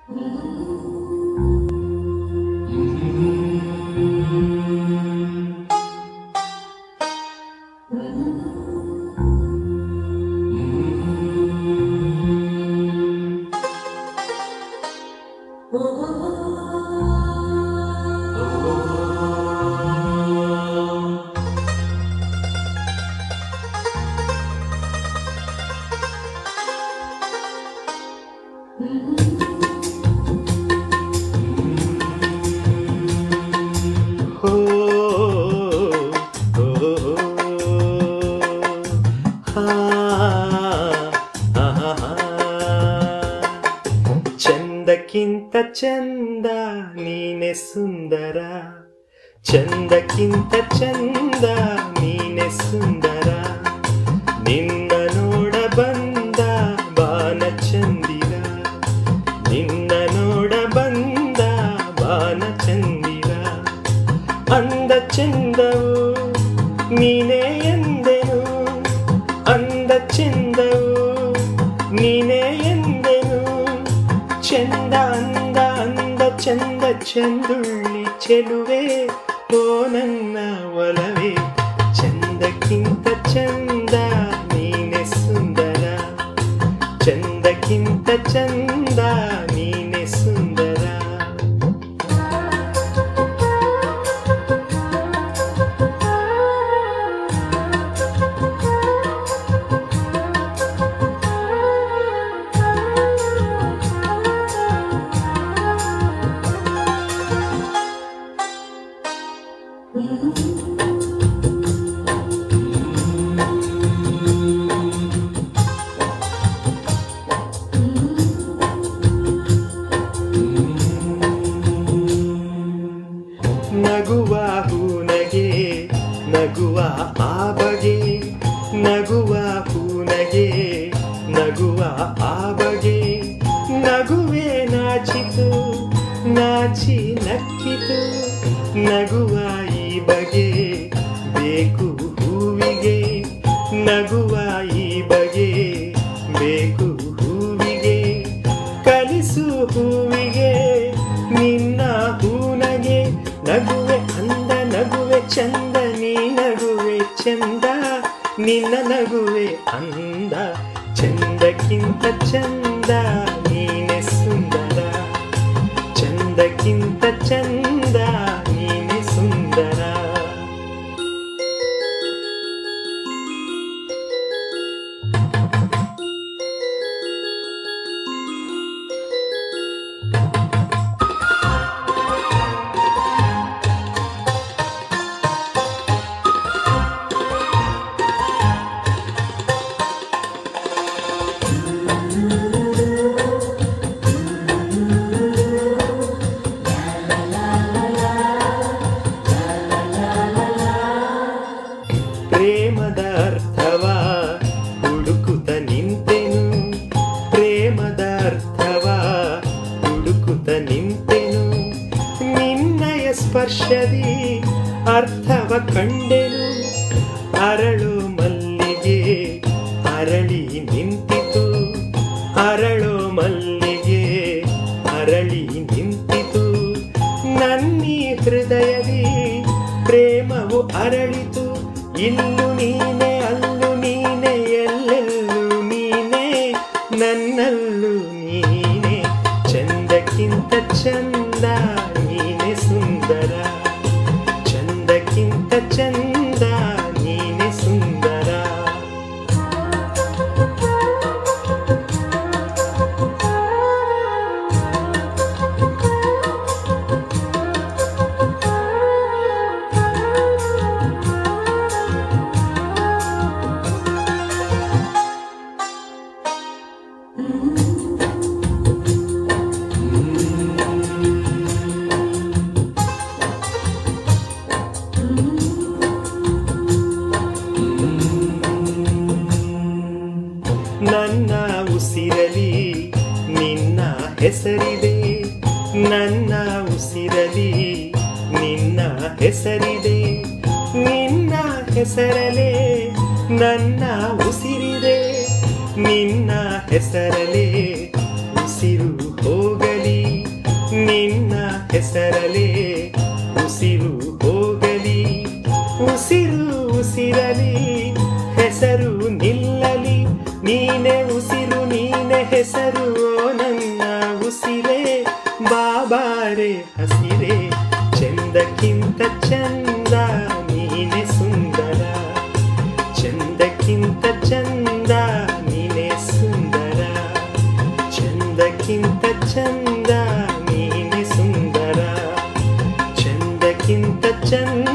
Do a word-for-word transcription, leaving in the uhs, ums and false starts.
ಚಂದಕ್ಕಿಂತ ಚಂದ ನೀನೆ ಸುಂದರ, ಚಂದಕ್ಕಿಂತ ಚಂದ ನೀನೆ ಸುಂದರ, ನಿನ್ನ ನೋಡ ಬಂದ ಬಾನ ಚಂದಿರ, ನಿನ್ನ ನೋಡ ಬಂದ ಬಾನ ಚಂದಿರ, ಅಂದ ಚಂದವು ನೀನೇ ಎಂದೆನು, ಅಂದ ಚಂದವು ನೀನೇ ಎಂದೆನು, ಚಂದ ಅಂದ ಅಂದ ಚಂದ ಚಂದುಳ್ಳಿ ಚೆಲುವೆ ಓ ನನ್ನ ಒಲವೇ, ಚಂದಕ್ಕಿಂತ ಚಂದ ನೀನೆ ಸುಂದರ, ಚಂದಕ್ಕಿಂತ ಚಂದ ನೀನೆ ಸುಂದರ. ನಗುವ ಹೂನಗೆ ನಗುವ ಆ ಬಗೆ, ನಗುವ ಹೂನಗೆ ನಗುವ ಆ ಬಗೆ, ನಗುವೆ ನಾಚಿತು ನಾಚಿ ನಕ್ಕಿತು, ನಗುವ ಈ ಬಗೆ ಬೇಕು ಹೂವಿಗೆ, ನಗುವ ಈ ಬಗೆ ಬೇಕು ಹೂವಿಗೆ, ಕಲಿಸು ಹೂವಿಗೆ ನಿನ್ನ ಹೂನಗೆ, ನಗುವೆ ಅಂದ ನಗುವೆ ಚಂದ ನೀ ನಗುವೆ ಚಂದ, ನಿನ್ನ ನಗುವೆ ಅಂದ, ಚಂದಕ್ಕಿಂತ ಚಂದ ನೀನೆ ಸುಂದರ, ಚಂದಕ್ಕಿಂತ ಚಂದ ನೀನೆ ಸುಂದರ. ಪ್ರೇಮದ ಅರ್ಥವ ಹುಡುಕುತ್ತ ನಿಂತೆನು, ಪ್ರೇಮದ ಅರ್ಥವ ಹುಡುಕುತ್ತ ನಿಂತೆನು, ನಿನ್ನಯ ಸ್ಪರ್ಶದಿ ಅರ್ಥವ ಕಂಡೆನು, ಅರಳು ಮಲ್ಲಿಗೆ ಅರಳಿ ನಿಂತಿತು, ಅರಳು ಮಲ್ಲಿಗೆ ಅರಳಿ ನಿಂತಿತು, ನನ್ನೀ ಹೃದಯದಿ ಪ್ರೇಮವು ಅರಳಿತು, ಇಲ್ಲು ನೀನೆ ಅಲ್ಲು ನೀನೆ ಎಲ್ಲೆಲ್ಲೂ ನೀನೆ ನನ್ನಲ್ಲೂ ನೀನೆ, ಚಂದಕ್ಕಿಂತ ಚಂದ ನೀನೆ ಸುಂದರ, ಚಂದಕ್ಕಿಂತ ಚಂದ ನೀನೆ ಸುಂದರ. ನನ್ನ ಉಸಿರಲಿ ನಿನ್ನ ಹೆಸರಿದೆ, ನನ್ನ ಉಸಿರಲಿ ನಿನ್ನ ಹೆಸರಿದೆ, ನಿನ್ನ ಹೆಸರಲೇ ನನ್ನ ಉಸಿರಿದೆ, ನಿನ್ನ ಹೆಸರಲೇ ಉಸಿರು ಹೋಗಲಿ, ಹೆಸರಲೇ ಉಸಿರು ಹೋಗಲಿ, ಉಸಿರು ಉಸಿರಲಿ ಹೆಸರು ನಿಲ್ಲಲಿ, ನೀನೆ ಉಸಿರು ನೀನೆ ಹೆಸರು ಓ ನನ್ನ ಉಸಿರೇ, ಬಾಬಾರೆ ಹಸಿರೇ ಚಂದಕ್ಕಿಂತ ಚಂದ ನೀನೆ ಸುಂದರ, ಚಂದಕ್ಕಿಂತ ಚಂದ ನೀನೆ ಸುಂದರ, ಚಂದಕ್ಕಿಂತ ಚಂದ ನೀನೆ ಸುಂದರ, ಚಂದಕ್ಕಿಂತ ಚಂದ